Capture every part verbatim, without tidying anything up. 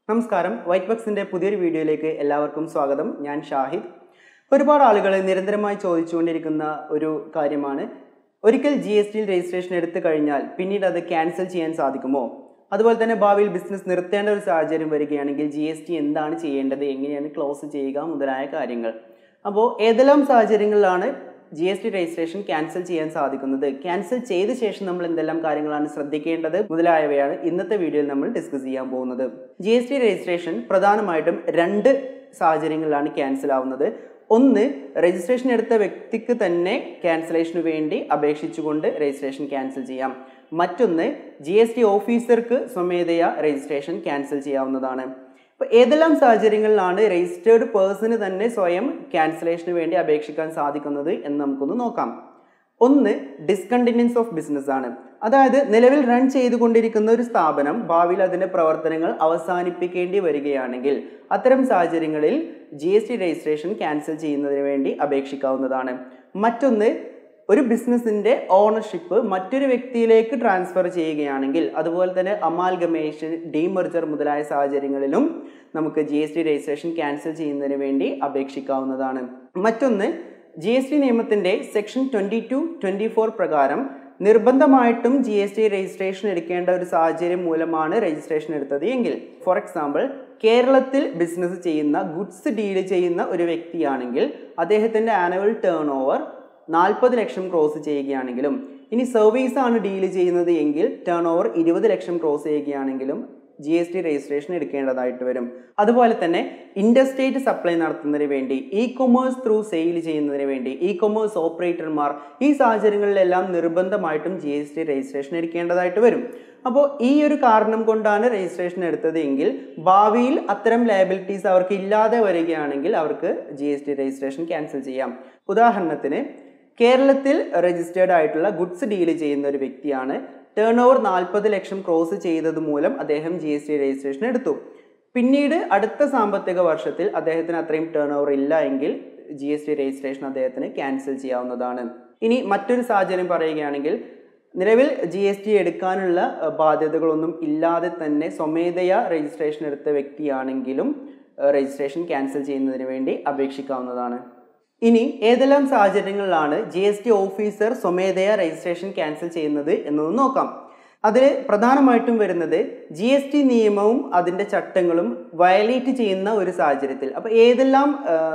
നമസ്കാരം വൈറ്റ്ബക്സിന്റെ പുതിയൊരു വീഡിയോയിലേക്ക് എല്ലാവർക്കും സ്വാഗതം. ഞാൻ ഷാഹിദ്. ഒരുപാട് ആളുകൾ നിരന്തരമായി ചോദിച്ചുകൊണ്ടിരിക്കുന്ന ഒരു കാര്യമാണ്, ഒരിക്കൽ ജി എസ് ടിയിൽ രജിസ്ട്രേഷൻ എടുത്തു കഴിഞ്ഞാൽ പിന്നീട് അത് ക്യാൻസൽ ചെയ്യാൻ സാധിക്കുമോ? അതുപോലെ തന്നെ ഭാവിയിൽ ബിസിനസ് നിർത്തേണ്ട ഒരു സാഹചര്യം വരികയാണെങ്കിൽ ജി എസ് ടി എന്താണ് ചെയ്യേണ്ടത്, എങ്ങനെയാണ് ക്ലോസ് ചെയ്യുക മുതലായ കാര്യങ്ങൾ. അപ്പോൾ ഏതെല്ലാം സാഹചര്യങ്ങളിലാണ് G S T registration cancel ചെയ്യാൻ സാധിക്കുന്നത്, ക്യാൻസൽ ചെയ്ത ശേഷം നമ്മൾ എന്തെല്ലാം കാര്യങ്ങളാണ് ശ്രദ്ധിക്കേണ്ടത് മുതലായവയാണ് ഇന്നത്തെ വീഡിയോയിൽ നമ്മൾ ഡിസ്കസ് ചെയ്യാൻ പോകുന്നത്. ജി എസ് ടി രജിസ്ട്രേഷൻ പ്രധാനമായിട്ടും രണ്ട് സാഹചര്യങ്ങളിലാണ് ക്യാൻസൽ ആവുന്നത്. ഒന്ന്, രജിസ്ട്രേഷൻ എടുത്ത വ്യക്തിക്ക് തന്നെ ക്യാൻസലേഷന് വേണ്ടി അപേക്ഷിച്ചുകൊണ്ട് രജിസ്ട്രേഷൻ ക്യാൻസൽ ചെയ്യാം. മറ്റൊന്ന്, ജി എസ് ടി ഓഫീസർക്ക് സ്വമേധയാ രജിസ്ട്രേഷൻ ക്യാൻസൽ ചെയ്യാവുന്നതാണ്. അപ്പോൾ ഏതെല്ലാം സാഹചര്യങ്ങളിലാണ് രജിസ്റ്റേർഡ് പേഴ്സണ് തന്നെ സ്വയം ക്യാൻസലേഷന് വേണ്ടി അപേക്ഷിക്കാൻ സാധിക്കുന്നത് എന്ന് നമുക്കൊന്ന് നോക്കാം. ഒന്ന്, ഡിസ്കണ്ടിന്യൂസ് ഓഫ് ബിസിനസ് ആണ്. അതായത് നിലവിൽ റൺ ചെയ്തുകൊണ്ടിരിക്കുന്ന ഒരു സ്ഥാപനം ഭാവിയിൽ അതിൻ്റെ പ്രവർത്തനങ്ങൾ അവസാനിപ്പിക്കേണ്ടി വരികയാണെങ്കിൽ അത്തരം സാഹചര്യങ്ങളിൽ G S T registration cancel ചെയ്യുന്നതിന് വേണ്ടി അപേക്ഷിക്കാവുന്നതാണ്. മറ്റൊന്ന്, ഒരു ബിസിനസ്സിൻ്റെ ഓണർഷിപ്പ് മറ്റൊരു വ്യക്തിയിലേക്ക് ട്രാൻസ്ഫർ ചെയ്യുകയാണെങ്കിൽ, അതുപോലെ തന്നെ അമാൽഗമേഷൻ, ഡീമർജർ മുതലായ സാഹചര്യങ്ങളിലും നമുക്ക് G S T registration cancel ചെയ്യുന്നതിന് വേണ്ടി അപേക്ഷിക്കാവുന്നതാണ്. മറ്റൊന്ന്, ജി എസ് ടി നിയമത്തിൻ്റെ section twenty two twenty four പ്രകാരം നിർബന്ധമായിട്ടും ജി എസ് ടി രജിസ്ട്രേഷൻ എടുക്കേണ്ട ഒരു സാഹചര്യം മൂലമാണ് രജിസ്ട്രേഷൻ എടുത്തത് എങ്കിൽ, ഫോർ എക്സാമ്പിൾ കേരളത്തിൽ ബിസിനസ് ചെയ്യുന്ന ഗുഡ്സ് ഡീല് ചെയ്യുന്ന ഒരു വ്യക്തിയാണെങ്കിൽ അദ്ദേഹത്തിൻ്റെ ആനുവൽ ടേൺ ഓവർ നാൽപ്പത് ലക്ഷം ക്രോസ് ചെയ്യുകയാണെങ്കിലും, ഇനി സർവീസ് ആണ് ഡീല് ചെയ്യുന്നത് എങ്കിൽ ടേൺ ഓവർ ഇരുപത് ലക്ഷം ക്രോസ് ചെയ്യുകയാണെങ്കിലും ജി എസ് ടി രജിസ്ട്രേഷൻ എടുക്കേണ്ടതായിട്ട് വരും. അതുപോലെ തന്നെ ഇൻഡർസ്റ്റേറ്റ് സപ്ലൈ നടത്തുന്നതിന് വേണ്ടി, ഇ കൊമേഴ്സ് ത്രൂ സെയിൽ ചെയ്യുന്നതിന് വേണ്ടി, ഇ കൊമേഴ്സ് ഓപ്പറേറ്റർമാർ, ഈ സാഹചര്യങ്ങളിലെല്ലാം നിർബന്ധമായിട്ടും ജി എസ് ടി രജിസ്ട്രേഷൻ എടുക്കേണ്ടതായിട്ട് വരും. അപ്പോൾ ഈ ഒരു കാരണം കൊണ്ടാണ് രജിസ്ട്രേഷൻ എടുത്തത് എങ്കിൽ ഭാവിയിൽ അത്തരം ലയബിലിറ്റീസ് അവർക്ക് ഇല്ലാതെ വരികയാണെങ്കിൽ അവർക്ക് G S T registration cancel ചെയ്യാം. ഉദാഹരണത്തിന്, കേരളത്തിൽ രജിസ്റ്റേർഡ് ആയിട്ടുള്ള ഗുഡ്സ് ഡീല് ചെയ്യുന്ന ഒരു വ്യക്തിയാണ്. ടേൺ ഓവർ നാൽപ്പത് ലക്ഷം ക്രോസ് ചെയ്തത് മൂലം അദ്ദേഹം ജി എസ് ടി രജിസ്ട്രേഷൻ എടുത്തു. പിന്നീട് അടുത്ത സാമ്പത്തിക വർഷത്തിൽ അദ്ദേഹത്തിന് അത്രയും ടേൺ ഓവർ ഇല്ല എങ്കിൽ ജി എസ് ടി രജിസ്ട്രേഷൻ അദ്ദേഹത്തിന് ക്യാൻസൽ ചെയ്യാവുന്നതാണ്. ഇനി മറ്റൊരു സാഹചര്യം പറയുകയാണെങ്കിൽ, നിലവിൽ ജി എസ് ടി എടുക്കാനുള്ള ബാധ്യതകളൊന്നും ഇല്ലാതെ തന്നെ സ്വമേധയാ രജിസ്ട്രേഷൻ എടുത്ത വ്യക്തിയാണെങ്കിലും രജിസ്ട്രേഷൻ ക്യാൻസൽ ചെയ്യുന്നതിന് വേണ്ടി അപേക്ഷിക്കാവുന്നതാണ്. ഇനി ഏതെല്ലാം സാഹചര്യങ്ങളിലാണ് ജി എസ് ടി ഓഫീസർ സ്വമേധയാ രജിസ്ട്രേഷൻ ക്യാൻസൽ ചെയ്യുന്നത് എന്നൊന്ന് നോക്കാം. അതിൽ പ്രധാനമായിട്ടും വരുന്നത് ജി എസ് ടി നിയമവും അതിൻ്റെ ചട്ടങ്ങളും വയലേറ്റ് ചെയ്യുന്ന ഒരു സാഹചര്യത്തിൽ. അപ്പോൾ ഏതെല്ലാം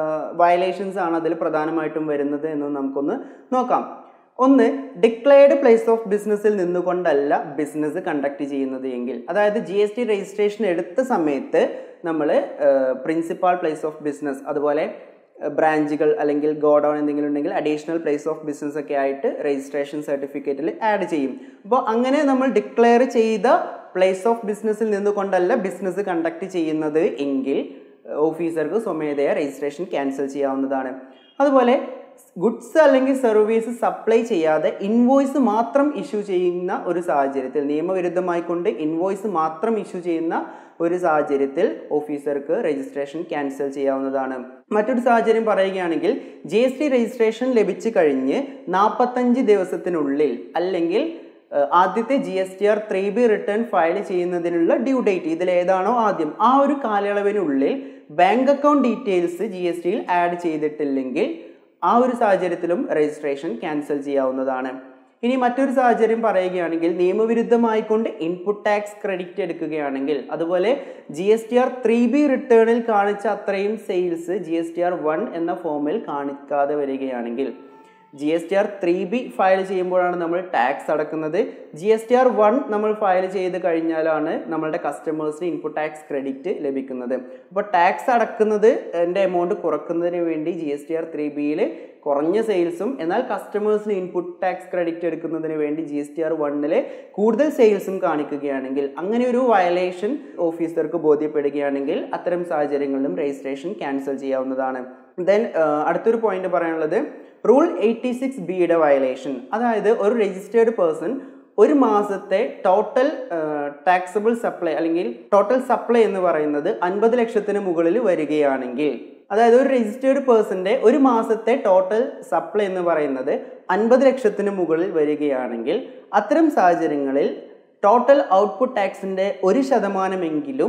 വയലേഷൻസ് ആണ് അതിൽ പ്രധാനമായിട്ടും വരുന്നത് എന്ന് നമുക്കൊന്ന് നോക്കാം. ഒന്ന്, ഡിക്ലെയർഡ് പ്ലേസ് ഓഫ് ബിസിനസ്സിൽ നിന്നുകൊണ്ടല്ല ബിസിനസ് കണ്ടക്ട് ചെയ്യുന്നത് എങ്കിൽ, അതായത് ജി എസ് ടി രജിസ്ട്രേഷൻ എടുത്ത സമയത്ത് നമ്മൾ പ്രിൻസിപ്പാൾ പ്ലേസ് ഓഫ് ബിസിനസ്, അതുപോലെ ബ്രാഞ്ചുകൾ അല്ലെങ്കിൽ ഗോഡൗൺ എന്തെങ്കിലും ഉണ്ടെങ്കിൽ അഡീഷണൽ പ്ലേസ് ഓഫ് ബിസിനസ് ഒക്കെ ആയിട്ട് രജിസ്ട്രേഷൻ സർട്ടിഫിക്കറ്റിൽ ആഡ് ചെയ്യും. അപ്പോൾ അങ്ങനെ നമ്മൾ ഡിക്ലെയർ ചെയ്ത പ്ലേസ് ഓഫ് ബിസിനസ്സിൽ നിന്നുകൊണ്ടല്ല ബിസിനസ് കണ്ടക്ട് ചെയ്യുന്നത് എങ്കിൽ ഓഫീസർക്ക് സ്വമേധയാ രജിസ്ട്രേഷൻ ക്യാൻസൽ ചെയ്യാവുന്നതാണ്. അതുപോലെ ഗുഡ്സ് അല്ലെങ്കിൽ സർവീസ് സപ്ലൈ ചെയ്യാതെ ഇൻവോയ്സ് മാത്രം ഇഷ്യൂ ചെയ്യുന്ന ഒരു സാഹചര്യത്തിൽ, നിയമവിരുദ്ധമായിക്കൊണ്ട് ഇൻവോയ്സ് മാത്രം ഇഷ്യൂ ചെയ്യുന്ന ഒരു സാഹചര്യത്തിൽ ഓഫീസർക്ക് രജിസ്ട്രേഷൻ ക്യാൻസൽ ചെയ്യാവുന്നതാണ്. മറ്റൊരു സാഹചര്യം പറയുകയാണെങ്കിൽ, ജി എസ് ടി രജിസ്ട്രേഷൻ ലഭിച്ചു കഴിഞ്ഞ് നാൽപ്പത്തഞ്ച് ദിവസത്തിനുള്ളിൽ അല്ലെങ്കിൽ ആദ്യത്തെ G S T R three B return file ചെയ്യുന്നതിനുള്ള ഡ്യൂ ഡേറ്റ് ഇതിൽ ഏതാണോ ആദ്യം ആ ഒരു കാലയളവിനുള്ളിൽ bank account details G S ടിയിൽ ആഡ് ചെയ്തിട്ടില്ലെങ്കിൽ ആ ഒരു സാഹചര്യത്തിലും രജിസ്ട്രേഷൻ ക്യാൻസൽ ചെയ്യാവുന്നതാണ്. ഇനി മറ്റൊരു സാഹചര്യം പറയുകയാണെങ്കിൽ, നിയമവിരുദ്ധമായിക്കൊണ്ട് ഇൻപുട്ട് ടാക്സ് ക്രെഡിറ്റ് എടുക്കുകയാണെങ്കിൽ, അതുപോലെ G S T R three B റിട്ടേണിൽ കാണിച്ച അത്രയും sales G S T R one എന്ന ഫോമിൽ കാണിക്കാതെ വരികയാണെങ്കിൽ, G S T R three B file ചെയ്യുമ്പോഴാണ് നമ്മൾ ടാക്സ് അടക്കുന്നത്. G S T R one നമ്മൾ ഫയൽ ചെയ്ത് കഴിഞ്ഞാലാണ് നമ്മളുടെ കസ്റ്റമേഴ്സിന് ഇൻപുട്ട് ടാക്സ് ക്രെഡിറ്റ് ലഭിക്കുന്നത്. അപ്പോൾ ടാക്സ് അടക്കുന്നത് എൻ്റെ എമൗണ്ട് കുറക്കുന്നതിന് വേണ്ടി G S T R three ബിയിൽ കുറഞ്ഞ സെയിൽസും എന്നാൽ കസ്റ്റമേഴ്സിന് ഇൻപുട്ട് ടാക്സ് ക്രെഡിറ്റ് എടുക്കുന്നതിന് വേണ്ടി ജി എസ് ടി ആർ വണ്ണിൽ കൂടുതൽ സെയിൽസും കാണിക്കുകയാണെങ്കിൽ, അങ്ങനെ ഒരു വയലേഷൻ ഓഫീസർക്ക് ബോധ്യപ്പെടുകയാണെങ്കിൽ അത്തരം സാഹചര്യങ്ങളിലും രജിസ്ട്രേഷൻ ക്യാൻസൽ ചെയ്യാവുന്നതാണ്. ദെൻ അടുത്തൊരു പോയിന്റ് പറയാനുള്ളത് റൂൾ എയ്റ്റി സിക്സ് ബിയുടെ വയലേഷൻ. അതായത് ഒരു രജിസ്റ്റേർഡ് പേഴ്സൺ ഒരു മാസത്തെ ടോട്ടൽ ടാക്സബിൾ സപ്ലൈ അല്ലെങ്കിൽ ടോട്ടൽ സപ്ലൈ എന്ന് പറയുന്നത് അൻപത് ലക്ഷത്തിന് മുകളിൽ വരികയാണെങ്കിൽ, അതായത് ഒരു രജിസ്റ്റേർഡ് പേഴ്സന്റെ ഒരു മാസത്തെ ടോട്ടൽ സപ്ലൈ എന്ന് പറയുന്നത് അൻപത് ലക്ഷത്തിന് മുകളിൽ വരികയാണെങ്കിൽ അത്തരം സാഹചര്യങ്ങളിൽ ടോട്ടൽ ഔട്ട്പുട്ട് ടാക്സിന്റെ ഒരു ശതമാനമെങ്കിലും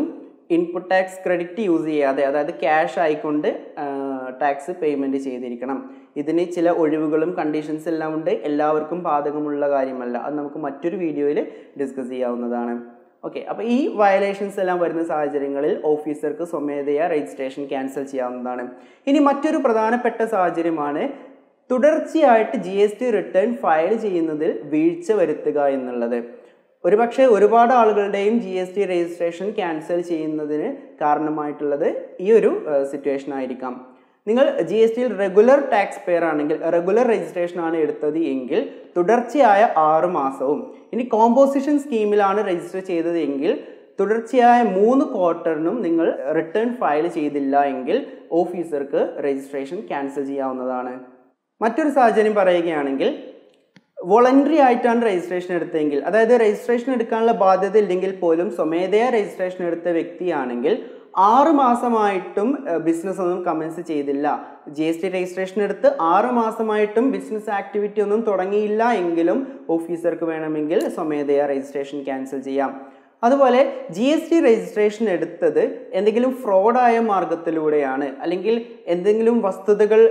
ഇൻപുട്ട് ടാക്സ് ക്രെഡിറ്റ് യൂസ് ചെയ്യാതെ, അതായത് ക്യാഷ് ആയിക്കൊണ്ട് ടാക്സ് പേയ്മെൻറ്റ് ചെയ്തിരിക്കണം. ഇതിന് ചില ഒഴിവുകളും കണ്ടീഷൻസ് എല്ലാം ഉണ്ട്. എല്ലാവർക്കും ബാധകമുള്ള കാര്യമല്ല. അത് നമുക്ക് മറ്റൊരു വീഡിയോയിൽ ഡിസ്കസ് ചെയ്യാവുന്നതാണ്. ഓക്കെ, അപ്പോൾ ഈ വയലേഷൻസ് എല്ലാം വരുന്ന സാഹചര്യങ്ങളിൽ ഓഫീസർക്ക് സ്വമേധയാ രജിസ്ട്രേഷൻ ക്യാൻസൽ ചെയ്യാവുന്നതാണ്. ഇനി മറ്റൊരു പ്രധാനപ്പെട്ട സാഹചര്യമാണ് തുടർച്ചയായിട്ട് G S T return file ചെയ്യുന്നതിൽ വീഴ്ച വരുത്തുക എന്നുള്ളത്. ഒരുപക്ഷെ ഒരുപാട് ആളുകളുടെയും G S T registration cancel ചെയ്യുന്നതിന് കാരണമായിട്ടുള്ളത് ഈ ഒരു സിറ്റുവേഷൻ ആയിരിക്കാം. നിങ്ങൾ ജി എസ് ടിയിൽ റെഗുലർ ടാക്സ് പെയർ ആണെങ്കിൽ, റെഗുലർ രജിസ്ട്രേഷൻ ആണ് എടുത്തത് എങ്കിൽ തുടർച്ചയായ ആറ് മാസവും, ഇനി കോമ്പോസിഷൻ സ്കീമിലാണ് രജിസ്റ്റർ ചെയ്തത് എങ്കിൽ തുടർച്ചയായ മൂന്ന് ക്വാർട്ടറിനും നിങ്ങൾ റിട്ടേൺ ഫയൽ ചെയ്തില്ല എങ്കിൽ ഓഫീസർക്ക് രജിസ്ട്രേഷൻ ക്യാൻസൽ ചെയ്യാവുന്നതാണ്. മറ്റൊരു സാഹചര്യം പറയുകയാണെങ്കിൽ വോളണ്ടറി ആയിട്ടാണ് രജിസ്ട്രേഷൻ എടുത്തതെങ്കിൽ, അതായത് രജിസ്ട്രേഷൻ എടുക്കാനുള്ള ബാധ്യത ഇല്ലെങ്കിൽ പോലും സ്വമേധയാ രജിസ്ട്രേഷൻ എടുത്ത വ്യക്തിയാണെങ്കിൽ ആറ് മാസമായിട്ടും ബിസിനസ് ഒന്നും കമൻസ് ചെയ്തില്ല, ജി എസ് ടി രജിസ്ട്രേഷൻ എടുത്ത് ആറ് മാസമായിട്ടും ബിസിനസ് ആക്ടിവിറ്റി ഒന്നും തുടങ്ങിയില്ല എങ്കിലും ഓഫീസർക്ക് വേണമെങ്കിൽ സ്വമേധയാ രജിസ്ട്രേഷൻ ക്യാൻസൽ ചെയ്യാം. അതുപോലെ ജി എസ് ടി രജിസ്ട്രേഷൻ എടുത്തത് എന്തെങ്കിലും ഫ്രോഡായ മാർഗത്തിലൂടെയാണ്, അല്ലെങ്കിൽ എന്തെങ്കിലും വസ്തുതകൾ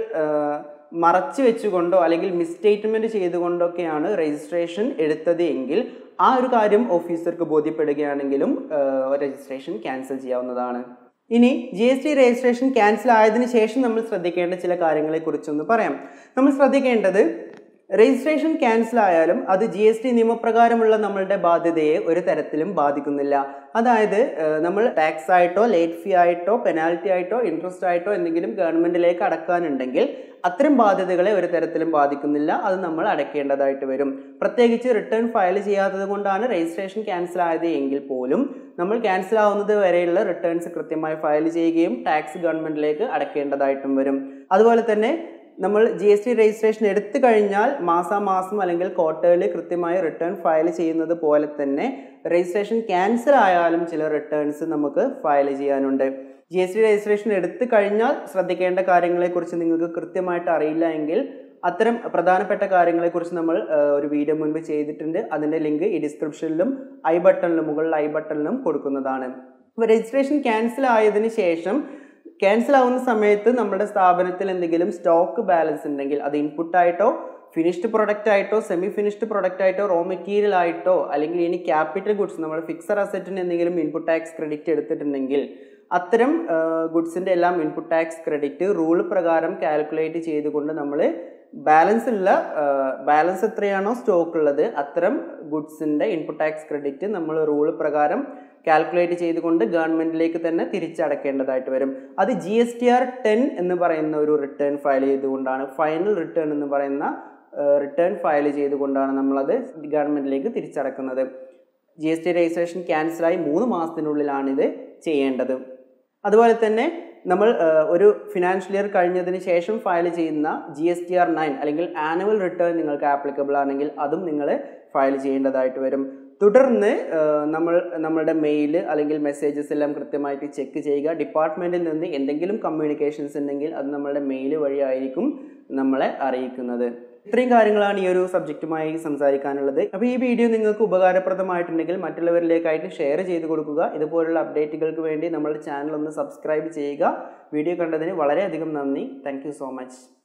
മറച്ചു വെച്ചുകൊണ്ടോ അല്ലെങ്കിൽ മിസ്സ്റ്റേറ്റ്മെൻറ്റ് ചെയ്തുകൊണ്ടൊക്കെയാണ് രജിസ്ട്രേഷൻ എടുത്തത് എങ്കിൽ ആ ഒരു കാര്യം ഓഫീസർക്ക് ബോധ്യപ്പെടുകയാണെങ്കിലും രജിസ്ട്രേഷൻ ക്യാൻസൽ ചെയ്യാവുന്നതാണ്. ഇനി G S T registration cancel ആയതിനു ശേഷം നമ്മൾ ശ്രദ്ധിക്കേണ്ട ചില കാര്യങ്ങളെക്കുറിച്ചൊന്ന് പറയാം. നമ്മൾ ശ്രദ്ധിക്കേണ്ടത്, രജിസ്ട്രേഷൻ ക്യാൻസൽ ആയാലും അത് ജി എസ് ടി നിയമപ്രകാരമുള്ള നമ്മളുടെ ബാധ്യതയെ ഒരു തരത്തിലും ബാധിക്കുന്നില്ല. അതായത് നമ്മൾ ടാക്സ് ആയിട്ടോ ലേറ്റ് ഫീ ആയിട്ടോ പെനാൽറ്റി ആയിട്ടോ ഇൻട്രസ്റ്റ് ആയിട്ടോ എന്തെങ്കിലും ഗവൺമെൻറ്റിലേക്ക് അടക്കാനുണ്ടെങ്കിൽ അത്തരം ബാധ്യതകളെ ഒരു തരത്തിലും ബാധിക്കുന്നില്ല. അത് നമ്മൾ അടയ്ക്കേണ്ടതായിട്ട് വരും. പ്രത്യേകിച്ച് റിട്ടേൺ ഫയൽ ചെയ്യാത്തത് കൊണ്ടാണ് രജിസ്ട്രേഷൻ ക്യാൻസൽ ആയത് എങ്കിൽ പോലും നമ്മൾ ക്യാൻസൽ ആവുന്നത് വരെയുള്ള റിട്ടേൺസ് കൃത്യമായി ഫയൽ ചെയ്യുകയും ടാക്സ് ഗവൺമെൻറ്റിലേക്ക് അടയ്ക്കേണ്ടതായിട്ടും വരും. അതുപോലെ തന്നെ നമ്മൾ ജി എസ് ടി രജിസ്ട്രേഷൻ എടുത്തു കഴിഞ്ഞാൽ മാസാമാസം അല്ലെങ്കിൽ ക്വാർട്ടേർലി കൃത്യമായി റിട്ടേൺ ഫയൽ ചെയ്യുന്നത് പോലെ തന്നെ രജിസ്ട്രേഷൻ ക്യാൻസൽ ആയാലും ചില റിട്ടേൺസ് നമുക്ക് ഫയൽ ചെയ്യാനുണ്ട്. ജി എസ് ടി രജിസ്ട്രേഷൻ എടുത്തു കഴിഞ്ഞാൽ ശ്രദ്ധിക്കേണ്ട കാര്യങ്ങളെക്കുറിച്ച് നിങ്ങൾക്ക് കൃത്യമായിട്ട് അറിയില്ല എങ്കിൽ അത്തരം പ്രധാനപ്പെട്ട കാര്യങ്ങളെക്കുറിച്ച് നമ്മൾ ഒരു വീഡിയോ മുൻപ് ചെയ്തിട്ടുണ്ട്. അതിൻ്റെ ലിങ്ക് ഈ ഡിസ്ക്രിപ്ഷനിലും ഐ ബട്ടണിലും മുകളിൽ ഐ ബട്ടണിലും കൊടുക്കുന്നതാണ്. അപ്പോൾ രജിസ്ട്രേഷൻ ക്യാൻസൽ ആയതിനു ശേഷം ക്യാൻസൽ ആവുന്ന സമയത്ത് നമ്മുടെ സ്ഥാപനത്തിൽ എന്തെങ്കിലും സ്റ്റോക്ക് ബാലൻസ് ഉണ്ടെങ്കിൽ അത് ഇൻപുട്ടായിട്ടോ ഫിനിഷ്ഡ് പ്രൊഡക്റ്റ് ആയിട്ടോ സെമി ഫിനിഷ്ഡ് പ്രൊഡക്റ്റ് ആയിട്ടോ റോ മെറ്റീരിയൽ ആയിട്ടോ അല്ലെങ്കിൽ ഇനി ക്യാപിറ്റൽ ഗുഡ്സ്, നമ്മൾ ഫിക്സഡ് അസറ്റിന് എന്തെങ്കിലും ഇൻപുട്ട് ടാക്സ് ക്രെഡിറ്റ് എടുത്തിട്ടുണ്ടെങ്കിൽ അത്തരം ഗുഡ്സിൻ്റെ എല്ലാം ഇൻപുട്ട് ടാക്സ് ക്രെഡിറ്റ് റൂൾ പ്രകാരം കാൽക്കുലേറ്റ് ചെയ്തുകൊണ്ട് നമ്മൾ ബാലൻസ് ഉള്ള ബാലൻസ് എത്രയാണോ സ്റ്റോക്ക് ഉള്ളത് അത്തരം ഗുഡ്സിൻ്റെ ഇൻപുട്ട് ടാക്സ് ക്രെഡിറ്റ് നമ്മൾ റൂൾ പ്രകാരം കാൽക്കുലേറ്റ് ചെയ്തുകൊണ്ട് ഗവൺമെൻറ്റിലേക്ക് തന്നെ തിരിച്ചടക്കേണ്ടതായിട്ട് വരും. അത് G S T R ten എന്ന് പറയുന്ന ഒരു റിട്ടേൺ ഫയൽ ചെയ്തുകൊണ്ടാണ്, ഫൈനൽ റിട്ടേൺ എന്ന് പറയുന്ന റിട്ടേൺ ഫയൽ ചെയ്തുകൊണ്ടാണ് നമ്മളത് ഗവൺമെൻറ്റിലേക്ക് തിരിച്ചടക്കുന്നത്. ജി എസ് ടി രജിസ്ട്രേഷൻ ക്യാൻസലായി മൂന്ന് മാസത്തിനുള്ളിലാണ് ഇത് ചെയ്യേണ്ടത്. അതുപോലെ തന്നെ നമ്മൾ ഒരു ഫിനാൻഷ്യൽ ഇയർ കഴിഞ്ഞതിന് ശേഷം ഫയൽ ചെയ്യുന്ന G S T R nine അല്ലെങ്കിൽ ആനുവൽ റിട്ടേൺ നിങ്ങൾക്ക് ആപ്ലിക്കബിൾ ആണെങ്കിൽ അതും നിങ്ങൾ ഫയൽ ചെയ്യേണ്ടതായിട്ട് വരും. തുടർന്ന് നമ്മൾ നമ്മളുടെ മെയിൽ അല്ലെങ്കിൽ മെസ്സേജസ് എല്ലാം കൃത്യമായിട്ട് ചെക്ക് ചെയ്യുക. ഡിപ്പാർട്ട്മെൻറ്റിൽ നിന്ന് എന്തെങ്കിലും കമ്മ്യൂണിക്കേഷൻസ് ഉണ്ടെങ്കിൽ അത് നമ്മളുടെ മെയിൽ വഴിയായിരിക്കും നമ്മളെ അറിയിക്കുന്നത്. ഇത്രയും കാര്യങ്ങളാണ് ഈ ഒരു സബ്ജക്റ്റുമായി സംസാരിക്കാനുള്ളത്. അപ്പോൾ ഈ വീഡിയോ നിങ്ങൾക്ക് ഉപകാരപ്രദമായിട്ടുണ്ടെങ്കിൽ മറ്റുള്ളവരിലേക്കായിട്ട് ഷെയർ ചെയ്ത് കൊടുക്കുക. ഇതുപോലുള്ള അപ്ഡേറ്റുകൾക്ക് വേണ്ടി നമ്മുടെ ചാനൽ ഒന്ന് സബ്സ്ക്രൈബ് ചെയ്യുക. വീഡിയോ കണ്ടതിന് വളരെയധികം നന്ദി. Thank you so much.